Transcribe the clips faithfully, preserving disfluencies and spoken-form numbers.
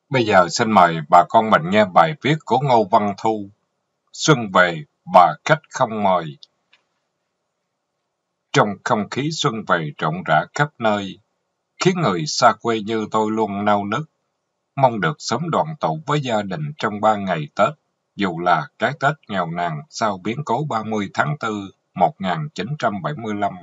Bây giờ xin mời bà con mình nghe bài viết của Ngô Văn Thu, Xuân về và khách không mời. Trong không khí xuân về rộn rã khắp nơi, khiến người xa quê như tôi luôn nao nức, mong được sớm đoàn tụ với gia đình trong ba ngày Tết, dù là cái Tết nghèo nàn sau biến cố ba mươi tháng tư một nghìn chín trăm bảy mươi lăm.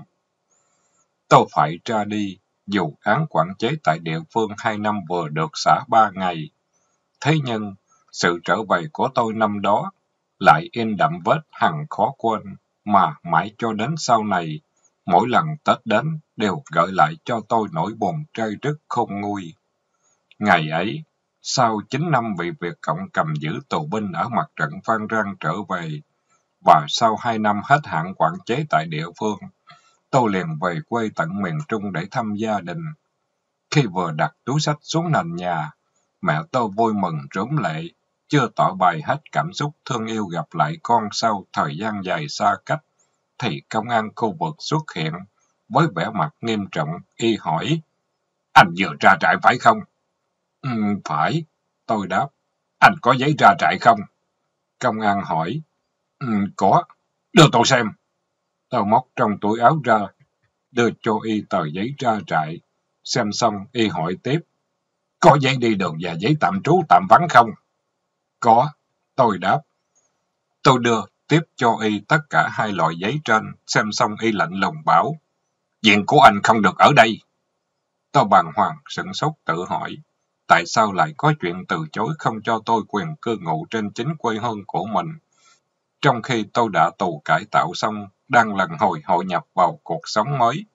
Tôi phải ra đi, dù án quản chế tại địa phương hai năm vừa được xả ba ngày. Thế nhưng, sự trở về của tôi năm đó lại in đậm vết hằn khó quên, mà mãi cho đến sau này, mỗi lần Tết đến đều gợi lại cho tôi nỗi buồn trây trứt khôn nguôi. Ngày ấy, sau chín năm bị Việt Cộng cầm giữ tù binh ở mặt trận Phan Rang trở về, và sau hai năm hết hạn quản chế tại địa phương, tôi liền về quê tận miền Trung để thăm gia đình. Khi vừa đặt túi xách xuống nền nhà, mẹ tôi vui mừng rướm lệ, chưa tỏ bày hết cảm xúc thương yêu gặp lại con sau thời gian dài xa cách, thì công an khu vực xuất hiện, với vẻ mặt nghiêm trọng, y hỏi, anh vừa ra trại phải không? Ừ, phải, tôi đáp. Anh có giấy ra trại không? Công an hỏi, ừ, có, đưa tôi xem. Tôi móc trong túi áo ra, đưa cho y tờ giấy ra trại. Xem xong, y hỏi tiếp, có giấy đi đường và giấy tạm trú tạm vắng không? Có, tôi đáp. Tôi đưa tiếp cho y tất cả hai loại giấy trên, xem xong y lạnh lùng bảo, viện của anh không được ở đây. Tôi bàng hoàng, sửng sốt tự hỏi, tại sao lại có chuyện từ chối không cho tôi quyền cư ngụ trên chính quê hương của mình, trong khi tôi đã tù cải tạo xong, đang lần hồi hội nhập vào cuộc sống mới.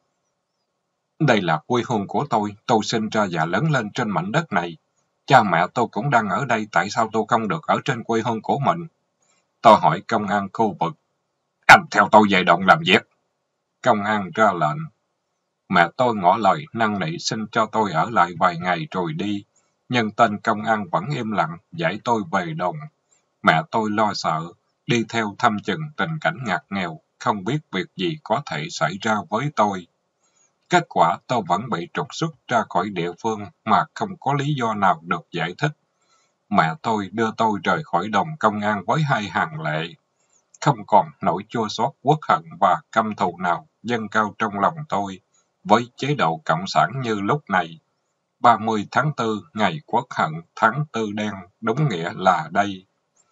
Đây là quê hương của tôi, tôi sinh ra và lớn lên trên mảnh đất này. Cha mẹ tôi cũng đang ở đây, tại sao tôi không được ở trên quê hương của mình? Tôi hỏi công an khu vực. Anh theo tôi về đồn làm việc. Công an ra lệnh. Mẹ tôi ngỏ lời năn nỉ xin cho tôi ở lại vài ngày rồi đi, nhưng tên công an vẫn im lặng, giải tôi về đồn. Mẹ tôi lo sợ, đi theo thăm chừng tình cảnh ngặt nghèo, không biết việc gì có thể xảy ra với tôi. Kết quả tôi vẫn bị trục xuất ra khỏi địa phương mà không có lý do nào được giải thích. Mẹ tôi đưa tôi rời khỏi đồn công an với hai hàng lệ. Không còn nỗi chua xót uất hận và căm thù nào dâng cao trong lòng tôi với chế độ cộng sản như lúc này. ba mươi tháng tư, ngày Quốc hận, tháng tư đen, đúng nghĩa là đây.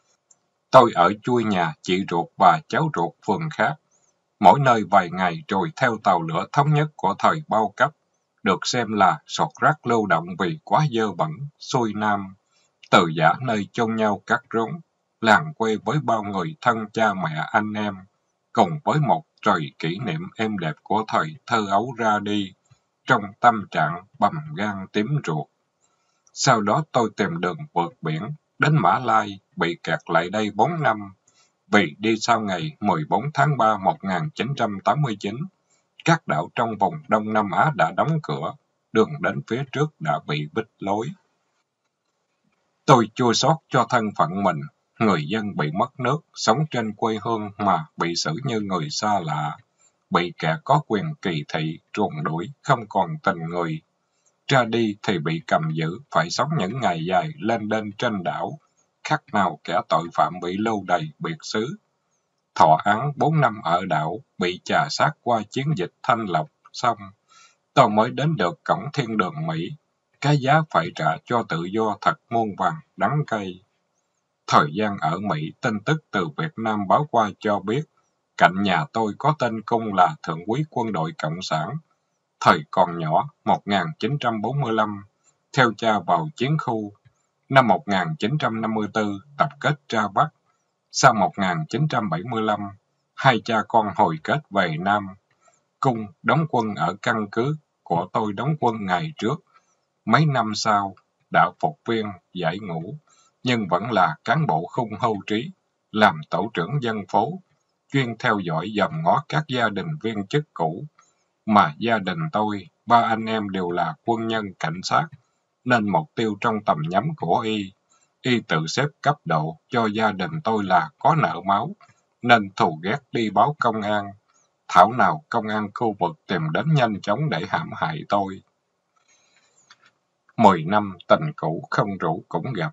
Tôi ở chui nhà chị ruột và cháu ruột phường khác, mỗi nơi vài ngày rồi theo tàu lửa thống nhất của thời bao cấp, được xem là sọt rác lưu động vì quá dơ bẩn, xuôi nam, từ giã nơi chôn nhau cắt rốn, làng quê với bao người thân cha mẹ anh em, cùng với một trời kỷ niệm êm đẹp của thời thơ ấu ra đi, trong tâm trạng bầm gan tím ruột. Sau đó tôi tìm đường vượt biển, đến Mã Lai, bị kẹt lại đây bốn năm, vì đi sau ngày mười bốn tháng ba một nghìn chín trăm tám mươi chín, các đảo trong vùng Đông Nam Á đã đóng cửa, đường đến phía trước đã bị bích lối. Tôi chua xót cho thân phận mình, người dân bị mất nước, sống trên quê hương mà bị xử như người xa lạ, bị kẻ có quyền kỳ thị, truồng đuổi, không còn tình người. Ra đi thì bị cầm giữ, phải sống những ngày dài lên đên trên đảo, khác nào kẻ tội phạm bị lưu đày biệt xứ. Thọ án bốn năm ở đảo, bị chà sát qua chiến dịch thanh lọc, xong, tôi mới đến được cổng thiên đường Mỹ. Cái giá phải trả cho tự do thật muôn vàn, đắng cay. Thời gian ở Mỹ, tin tức từ Việt Nam báo qua cho biết, cạnh nhà tôi có tên Cung là Thượng úy quân đội Cộng sản. Thời còn nhỏ, một nghìn chín trăm bốn mươi lăm, theo cha vào chiến khu. Năm một nghìn chín trăm năm mươi tư, tập kết ra Bắc. Sau một nghìn chín trăm bảy mươi lăm, hai cha con hồi kết về Nam. Cung đóng quân ở căn cứ của tôi đóng quân ngày trước. Mấy năm sau, đã phục viên, giải ngũ, nhưng vẫn là cán bộ khung hưu trí, làm tổ trưởng dân phố, chuyên theo dõi dòm ngó các gia đình viên chức cũ. Mà gia đình tôi, ba anh em đều là quân nhân cảnh sát, nên mục tiêu trong tầm nhắm của y. Y tự xếp cấp độ cho gia đình tôi là có nợ máu, nên thù ghét đi báo công an. Thảo nào công an khu vực tìm đến nhanh chóng để hãm hại tôi. Mười năm tình cũ không rủ cũng gặp.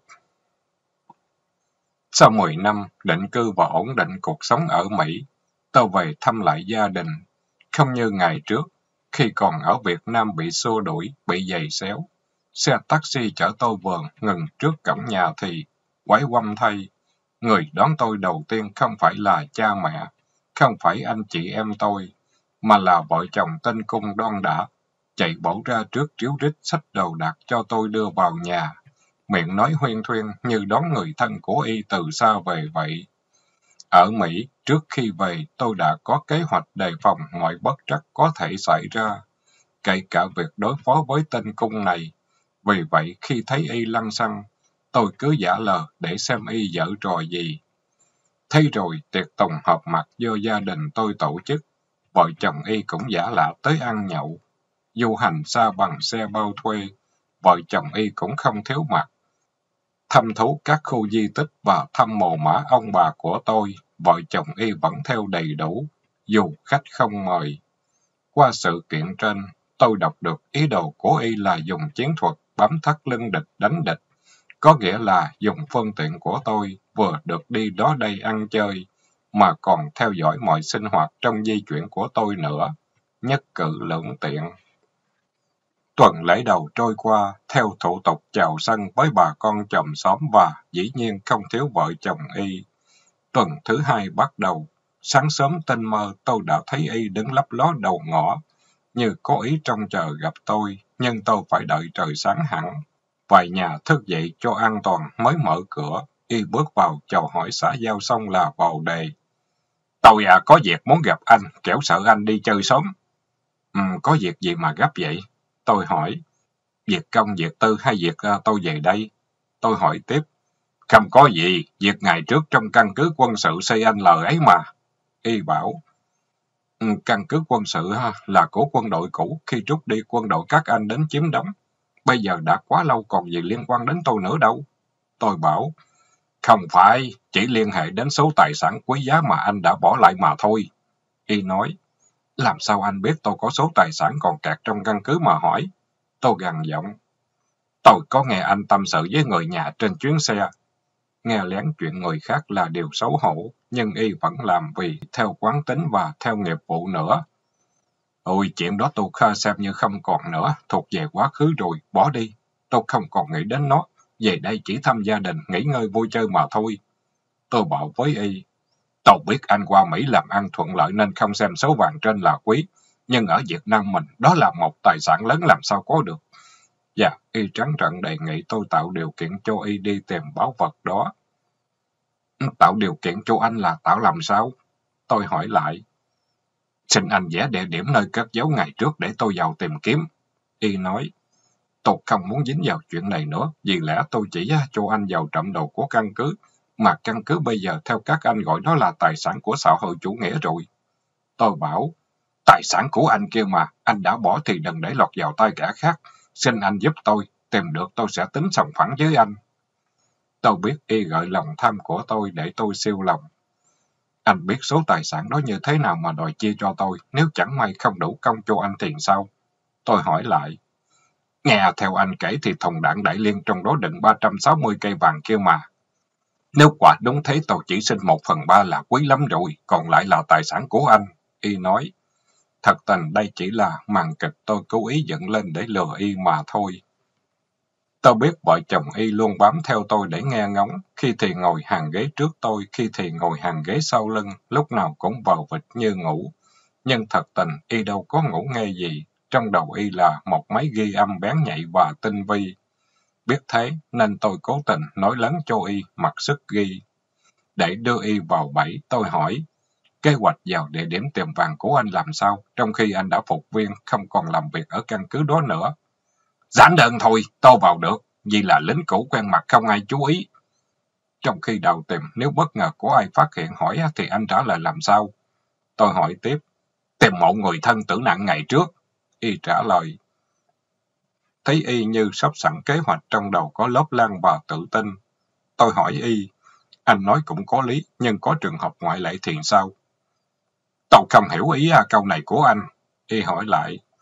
Sau mười năm định cư và ổn định cuộc sống ở Mỹ, tôi về thăm lại gia đình. Không như ngày trước, khi còn ở Việt Nam bị xua đuổi, bị giày xéo. Xe taxi chở tôi vừa ngừng trước cổng nhà thì quái quăm thay. Người đón tôi đầu tiên không phải là cha mẹ, không phải anh chị em tôi, mà là vợ chồng tên Cung đon đã, chạy bổ ra trước ríu rít xách đồ đạc cho tôi đưa vào nhà. Miệng nói huyên thuyên như đón người thân của y từ xa về vậy. Ở Mỹ, trước khi về, tôi đã có kế hoạch đề phòng mọi bất trắc có thể xảy ra, kể cả việc đối phó với tên Cung này. Vì vậy, khi thấy y lăng xăng, tôi cứ giả lờ để xem y giở trò gì. Thế rồi, tiệc tùng họp mặt do gia đình tôi tổ chức, vợ chồng y cũng giả lạ tới ăn nhậu. Du hành xa bằng xe bao thuê, vợ chồng y cũng không thiếu mặt. Thăm thú các khu di tích và thăm mồ mả ông bà của tôi, vợ chồng y vẫn theo đầy đủ, dù khách không mời. Qua sự kiện trên, tôi đọc được ý đồ của y là dùng chiến thuật bám thắt lưng địch đánh địch, có nghĩa là dùng phương tiện của tôi vừa được đi đó đây ăn chơi, mà còn theo dõi mọi sinh hoạt trong di chuyển của tôi nữa. Nhất cử lưỡng tiện. Tuần lễ đầu trôi qua, theo thủ tục chào sân với bà con chòm xóm và dĩ nhiên không thiếu vợ chồng y. Tuần thứ hai bắt đầu, sáng sớm tinh mơ tôi đã thấy y đứng lấp ló đầu ngõ, như có ý trông chờ gặp tôi, nhưng tôi phải đợi trời sáng hẳn. Vài nhà thức dậy cho an toàn mới mở cửa, y bước vào chào hỏi xã giao xong là vào đề. Tôi à có việc muốn gặp anh, kẻo sợ anh đi chơi sớm. Ừ, có việc gì mà gấp vậy? Tôi hỏi. Việc công, việc tư hay việc uh, tôi về đây? Tôi hỏi tiếp. Không có gì, việc ngày trước trong căn cứ quân sự xê en lờ ấy mà. Y bảo. Ừ, căn cứ quân sự ha, là của quân đội cũ, khi rút đi quân đội các anh đến chiếm đóng. Bây giờ đã quá lâu còn gì liên quan đến tôi nữa đâu. Tôi bảo. Không phải, chỉ liên hệ đến số tài sản quý giá mà anh đã bỏ lại mà thôi. Y nói. Làm sao anh biết tôi có số tài sản còn kẹt trong căn cứ mà hỏi? Tôi gằn giọng. Tôi có nghe anh tâm sự với người nhà trên chuyến xe. Nghe lén chuyện người khác là điều xấu hổ, nhưng y vẫn làm vì theo quán tính và theo nghiệp vụ nữa. Ôi, chuyện đó tôi kha xem như không còn nữa, thuộc về quá khứ rồi, bỏ đi. Tôi không còn nghĩ đến nó, về đây chỉ thăm gia đình, nghỉ ngơi vui chơi mà thôi. Tôi bảo với y. Tôi biết anh qua Mỹ làm ăn thuận lợi nên không xem số vàng trên là quý, nhưng ở Việt Nam mình đó là một tài sản lớn làm sao có được. Dạ, y trắng trợn đề nghị tôi tạo điều kiện cho y đi tìm báu vật đó. Tạo điều kiện cho anh là tạo làm sao? Tôi hỏi lại. Xin anh vẽ địa điểm nơi cất giấu ngày trước để tôi vào tìm kiếm. Y nói. Tôi không muốn dính vào chuyện này nữa, vì lẽ tôi chỉ cho anh vào trộm đồ của căn cứ, mà căn cứ bây giờ theo các anh gọi đó là tài sản của xã hội chủ nghĩa rồi. Tôi bảo, tài sản của anh kia mà, anh đã bỏ thì đừng để lọt vào tay kẻ khác. Xin anh giúp tôi, tìm được tôi sẽ tính sòng phẳng với anh. Tôi biết y gợi lòng tham của tôi để tôi siêu lòng. Anh biết số tài sản đó như thế nào mà đòi chia cho tôi, nếu chẳng may không đủ công cho anh thì sao? Tôi hỏi lại. Nghe theo anh kể thì thùng đạn đại liên trong đó đựng ba trăm sáu mươi cây vàng kia mà. Nếu quả đúng thế tôi chỉ xin một phần ba là quý lắm rồi, còn lại là tài sản của anh. Y nói. Thật tình đây chỉ là màn kịch tôi cố ý dựng lên để lừa y mà thôi. Tôi biết vợ chồng y luôn bám theo tôi để nghe ngóng, khi thì ngồi hàng ghế trước tôi, khi thì ngồi hàng ghế sau lưng, lúc nào cũng vào vịt như ngủ. Nhưng thật tình y đâu có ngủ nghe gì, trong đầu y là một máy ghi âm bén nhạy và tinh vi. Biết thế nên tôi cố tình nói lớn cho y mặc sức ghi. Để đưa y vào bẫy, tôi hỏi, kế hoạch vào địa điểm tìm vàng của anh làm sao, trong khi anh đã phục viên, không còn làm việc ở căn cứ đó nữa. Giản đơn thôi, tôi vào được, vì là lính cũ quen mặt không ai chú ý. Trong khi đầu tìm, nếu bất ngờ có ai phát hiện hỏi thì anh trả lời làm sao? Tôi hỏi tiếp, tìm mộ người thân tử nạn ngày trước. Y trả lời. Thấy y như sắp sẵn kế hoạch trong đầu có lớp lan và tự tin. Tôi hỏi y, anh nói cũng có lý, nhưng có trường hợp ngoại lệ thì sao? Tôi không hiểu ý à, câu này của anh. Y hỏi lại.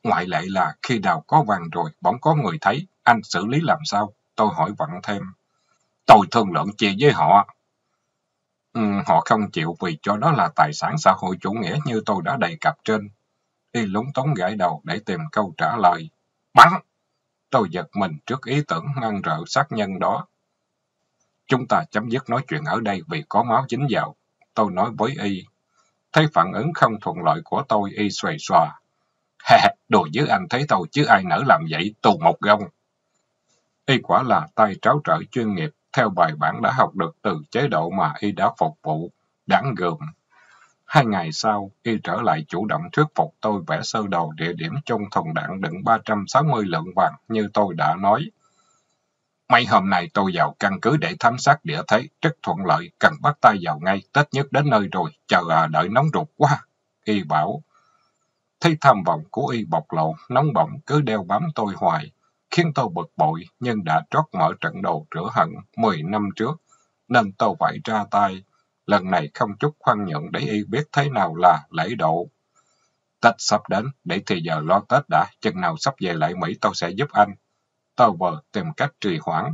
Ngoại lệ là khi đào có vàng rồi, bỗng có người thấy, anh xử lý làm sao? Tôi hỏi vặn thêm. Tôi thương lượng chia với họ. Ừ, họ không chịu vì cho đó là tài sản xã hội chủ nghĩa như tôi đã đề cập trên. Y lúng túng gãi đầu để tìm câu trả lời. Bắn! Tôi giật mình trước ý tưởng mang rợ sát nhân đó. Chúng ta chấm dứt nói chuyện ở đây vì có máu dính vào. Tôi nói với Y. Thấy phản ứng không thuận lợi của tôi, Y xuề xòa. Ha, đùa với anh thấy tôi chứ ai nỡ làm vậy, tù một gông. Y quả là tay tráo trở chuyên nghiệp, theo bài bản đã học được từ chế độ mà Y đã phục vụ. Đáng gờm. Hai ngày sau, Y trở lại chủ động thuyết phục tôi vẽ sơ đồ địa điểm trong thùng đạn đựng ba trăm sáu mươi lượng vàng như tôi đã nói. Mấy hôm nay tôi vào căn cứ để thám sát địa thế, rất thuận lợi, cần bắt tay vào ngay, Tết nhất đến nơi rồi, chờ à, đợi nóng ruột quá. Y bảo. Thấy tham vọng của Y bộc lộ, nóng bỏng cứ đeo bám tôi hoài, khiến tôi bực bội, nhưng đã trót mở trận đồ rửa hận mười năm trước, nên tôi phải ra tay. Lần này không chút khoan nhượng để Y biết thế nào là lễ độ. Tết sắp đến, để thì giờ lo Tết đã, chừng nào sắp về lại Mỹ tôi sẽ giúp anh. Tôi vừa tìm cách trì hoãn.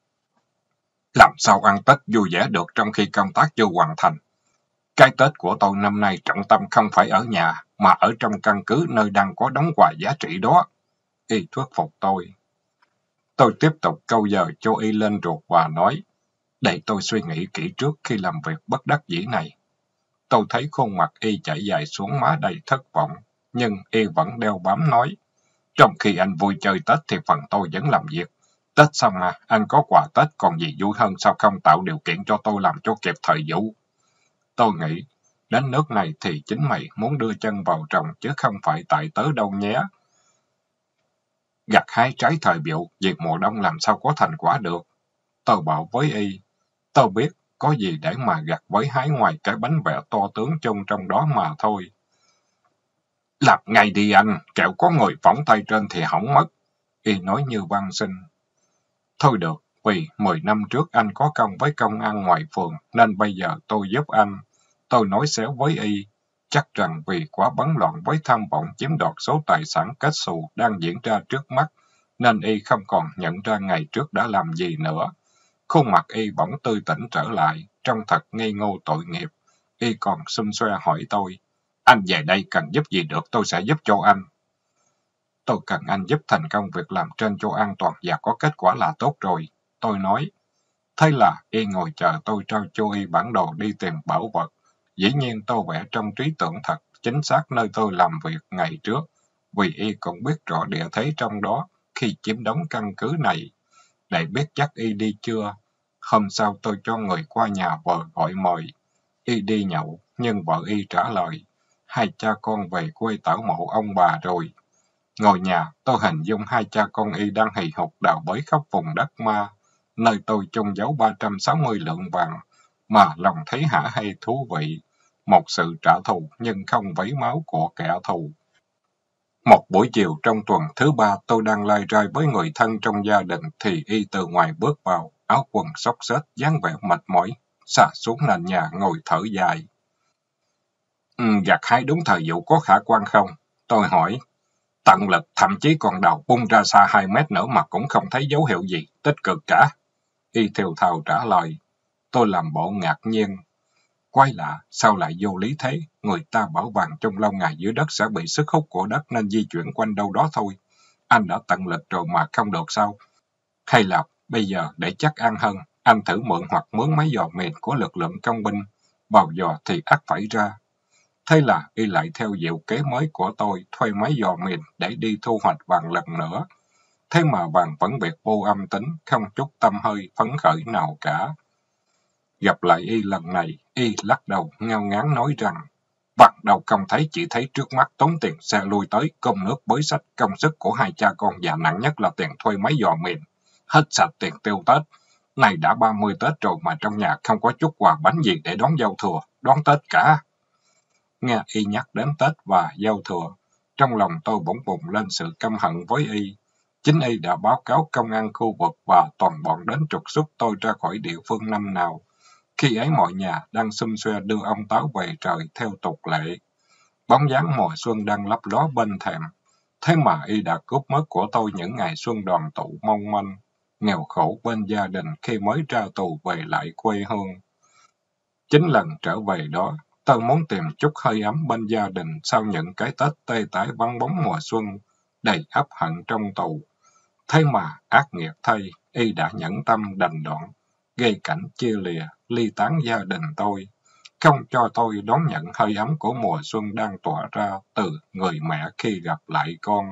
Làm sao ăn Tết vui vẻ được trong khi công tác chưa hoàn thành? Cái Tết của tôi năm nay trọng tâm không phải ở nhà, mà ở trong căn cứ nơi đang có đống quà giá trị đó. Y thuyết phục tôi. Tôi tiếp tục câu giờ cho Y lên ruột và nói, để tôi suy nghĩ kỹ trước khi làm việc bất đắc dĩ này. Tôi thấy khuôn mặt Y chảy dài xuống má đầy thất vọng, nhưng Y vẫn đeo bám nói, trong khi anh vui chơi Tết thì phần tôi vẫn làm việc. Tết xong mà, anh có quà Tết còn gì vui hơn, sao không tạo điều kiện cho tôi làm cho kịp thời vụ? Tôi nghĩ, đến nước này thì chính mày muốn đưa chân vào trồng chứ không phải tại tớ đâu nhé. Gặt hái trái thời vụ, việc mùa đông làm sao có thành quả được. Tôi bảo với Y, tôi biết có gì để mà gặt với hái ngoài cái bánh vẽ to tướng chung trong đó mà thôi. Làm ngay đi anh, kẻo có người phỏng tay trên thì hỏng mất. Y nói như văn sinh. Thôi được, vì mười năm trước anh có công với công an ngoài phường, nên bây giờ tôi giúp anh. Tôi nói xéo với Y, chắc rằng vì quá bấn loạn với tham vọng chiếm đoạt số tài sản kết xù đang diễn ra trước mắt, nên Y không còn nhận ra ngày trước đã làm gì nữa. Khuôn mặt Y bỗng tươi tỉnh trở lại, trông thật ngây ngô tội nghiệp. Y còn xum xoe hỏi tôi, anh về đây cần giúp gì được tôi sẽ giúp cho anh. Tôi cần anh giúp thành công việc làm trên cho an toàn và có kết quả là tốt rồi. Tôi nói. Thế là Y ngồi chờ tôi trao cho Y bản đồ đi tìm bảo vật. Dĩ nhiên tôi vẽ trong trí tưởng thật, chính xác nơi tôi làm việc ngày trước, vì Y cũng biết rõ địa thế trong đó khi chiếm đóng căn cứ này. Để biết chắc Y đi chưa? Hôm sau tôi cho người qua nhà vợ gọi mời. Y đi nhậu, nhưng vợ Y trả lời, hai cha con về quê tảo mộ ông bà rồi. Ngồi nhà, tôi hình dung hai cha con Y đang hì hục đào bới khắp vùng đất ma, nơi tôi chôn giấu ba trăm sáu mươi lượng vàng, mà lòng thấy hả hay thú vị. Một sự trả thù nhưng không vấy máu của kẻ thù. Một buổi chiều trong tuần thứ ba tôi đang lai rai với người thân trong gia đình thì Y từ ngoài bước vào, áo quần xốc xếch, dáng vẻ mệt mỏi, xà xuống nền nhà ngồi thở dài. Ừ, gặt hái đúng thời vụ có khả quan không? Tôi hỏi. Tận lực, thậm chí còn đào bung ra xa hai mét nữa mà cũng không thấy dấu hiệu gì, tích cực cả. Y thều thào trả lời. Tôi làm bộ ngạc nhiên. Quái lạ, sao lại vô lý thế? Người ta bảo vàng trong lâu ngày dưới đất sẽ bị sức hút của đất nên di chuyển quanh đâu đó thôi. Anh đã tận lực rồi mà không được sao? Hay là bây giờ để chắc ăn hơn, anh thử mượn hoặc mướn máy dò mìn của lực lượng công binh. Vào dò thì ắt phải ra. Thế là Y lại theo diệu kế mới của tôi, thuê máy dò mìn để đi thu hoạch vàng lần nữa. Thế mà vàng vẫn biệt vô âm tính, không chút tâm hơi, phấn khởi nào cả. Gặp lại Y lần này, Y lắc đầu, ngao ngán nói rằng, vàng đâu không thấy, chỉ thấy trước mắt tốn tiền xe lui tới, cơm nước bới sách, công sức của hai cha con và nặng nhất là tiền thuê máy dò mìn. Hết sạch tiền tiêu Tết. Này đã ba mươi Tết rồi mà trong nhà không có chút quà bánh gì để đón giao thừa, đón Tết cả. Nghe Y nhắc đến Tết và giao thừa, trong lòng tôi bỗng bùng lên sự căm hận với Y. Chính Y đã báo cáo công an khu vực và toàn bọn đến trục xuất tôi ra khỏi địa phương năm nào. Khi ấy mọi nhà đang xum xuê đưa ông Táo về trời theo tục lệ. Bóng dáng mùa xuân đang lấp ló bên thềm. Thế mà y đã cướp mất của tôi những ngày xuân đoàn tụ mong manh, nghèo khổ bên gia đình khi mới ra tù về lại quê hương. Chính lần trở về đó, tôi muốn tìm chút hơi ấm bên gia đình sau những cái Tết tê tái vắng bóng mùa xuân, đầy ắp hận trong tù. Thế mà ác nghiệt thay, y đã nhẫn tâm đành đoạn, gây cảnh chia lìa, ly tán gia đình tôi, không cho tôi đón nhận hơi ấm của mùa xuân đang tỏa ra từ người mẹ khi gặp lại con.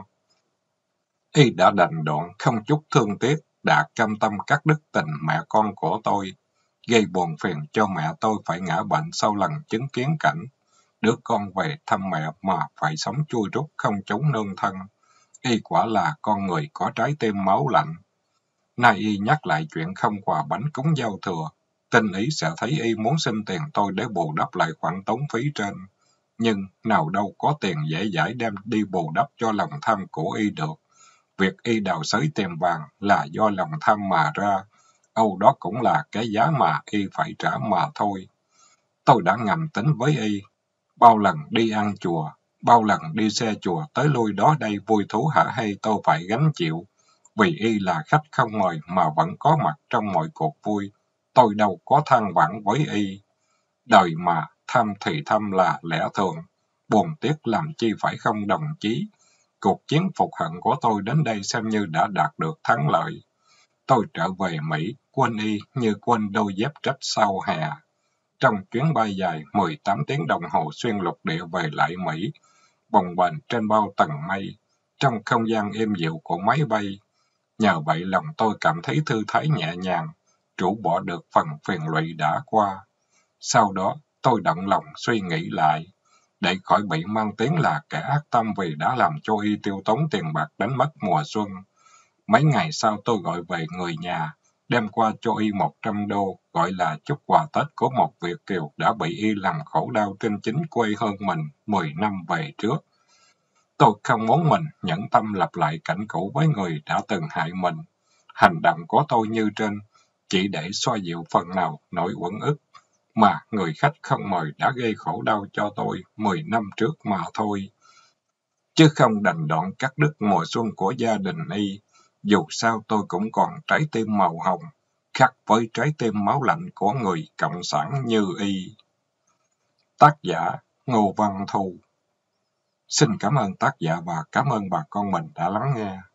Y đã đành đoạn không chút thương tiếc, đã cam tâm cắt đứt tình mẹ con của tôi, gây buồn phiền cho mẹ tôi phải ngã bệnh sau lần chứng kiến cảnh đứa con về thăm mẹ mà phải sống chui rút không chốn nương thân. Y quả là con người có trái tim máu lạnh. Nay y nhắc lại chuyện không quà bánh cúng giao thừa, tin ý sẽ thấy y muốn xin tiền tôi để bù đắp lại khoản tốn phí trên. Nhưng nào đâu có tiền dễ dãi đem đi bù đắp cho lòng tham của y được. Việc y đào xới tìm vàng là do lòng tham mà ra, âu đó cũng là cái giá mà y phải trả mà thôi. Tôi đã ngầm tính với y, bao lần đi ăn chùa, bao lần đi xe chùa tới lui đó đây vui thú hả hay tôi phải gánh chịu. Vì y là khách không mời mà vẫn có mặt trong mọi cuộc vui, tôi đâu có than vãn với y. Đời mà, tham thì tham là lẽ thường, buồn tiếc làm chi phải không đồng chí. Cuộc chiến phục hận của tôi đến đây xem như đã đạt được thắng lợi. Tôi trở về Mỹ, quên y như quên đôi dép rách sau hè. Trong chuyến bay dài mười tám tiếng đồng hồ xuyên lục địa về lại Mỹ, bồng bềnh trên bao tầng mây, trong không gian êm dịu của máy bay. Nhờ vậy lòng tôi cảm thấy thư thái nhẹ nhàng, trũ bỏ được phần phiền lụy đã qua. Sau đó, tôi động lòng suy nghĩ lại, để khỏi bị mang tiếng là kẻ ác tâm vì đã làm cho y tiêu tốn tiền bạc đánh mất mùa xuân. Mấy ngày sau tôi gọi về người nhà, đem qua cho y một trăm đô, gọi là chúc quà Tết của một Việt kiều đã bị y làm khổ đau trên chính quê hương mình mười năm về trước. Tôi không muốn mình nhẫn tâm lặp lại cảnh cũ với người đã từng hại mình. Hành động của tôi như trên, chỉ để xoa dịu phần nào nỗi uất ức mà người khách không mời đã gây khổ đau cho tôi mười năm trước mà thôi. Chứ không đành đoạn cắt đứt mùa xuân của gia đình y. Dù sao tôi cũng còn trái tim màu hồng, khác với trái tim máu lạnh của người cộng sản như y. Tác giả Ngô Văn Thu. Xin cảm ơn tác giả và cảm ơn bà con mình đã lắng nghe.